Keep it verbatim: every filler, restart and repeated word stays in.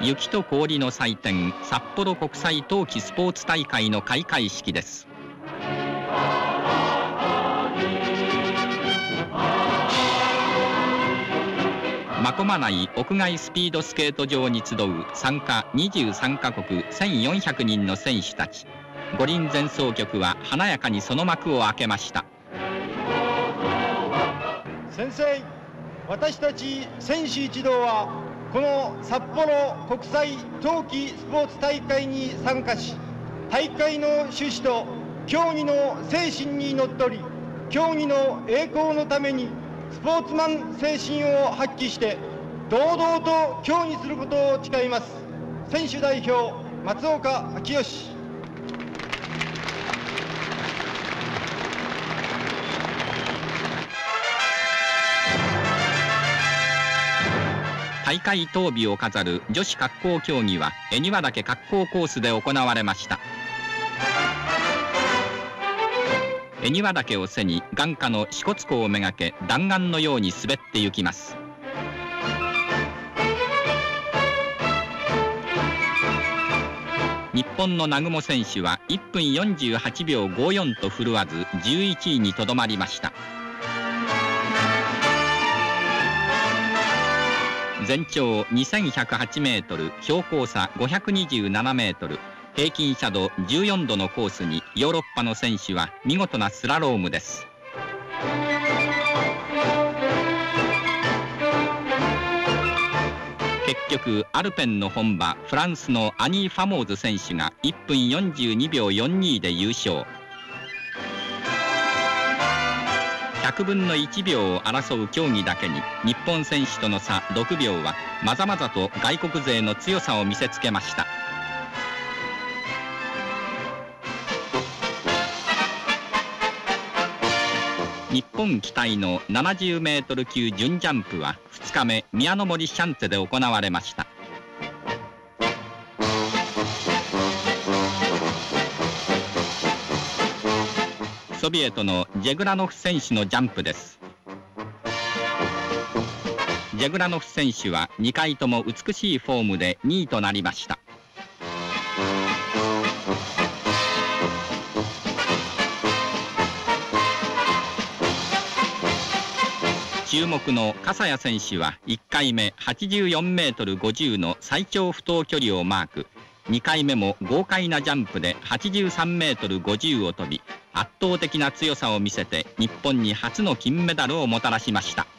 雪と氷の祭典札幌国際冬季スポーツ大会の開会式です。真駒内屋外スピードスケート場に集う参加にじゅうさんカ国せんよんひゃくにんの選手たち。五輪前奏曲は華やかにその幕を開けました。 先生、私たち選手一同はこの札幌国際冬季スポーツ大会に参加し、大会の趣旨と競技の精神にのっとり、競技の栄光のためにスポーツマン精神を発揮して堂々と競技することを誓います。選手代表松岡昭義。 大会当日を飾る女子滑降競技は恵庭岳滑降コースで行われました。恵庭岳を背に眼下の支笏湖をめがけ弾丸のように滑って行きます。日本の南雲選手はいっぷんよんじゅうはちびょうごよんと振るわずじゅういちいにとどまりました。全長にせんひゃくはちメートル、標高差ごひゃくにじゅうななメートル、平均斜度じゅうよんどのコースにヨーロッパの選手は見事なスラロームです。結局アルペンの本場フランスのアニー・ファモーズ選手がいっぷんよんじゅうにびょうよんにで優勝。ひゃくぶんのいちびょうを争う競技だけに日本選手との差ろくびょうはまざまざと外国勢の強さを見せつけました。日本期待のななじゅうメートル級準ジャンプはふつかめ宮の森シャンツェで行われました。ソビエトのジェグラノフ選手のジャンプです。ジェグラノフ選手はにかいとも美しいフォームでにいとなりました。注目の笠谷選手はいっかいめはちじゅうよんメートルごじゅうの最長不倒距離をマーク。にかいめも豪快なジャンプではちじゅうさんメートルごじゅうを飛び、圧倒的な強さを見せて日本に初の金メダルをもたらしました。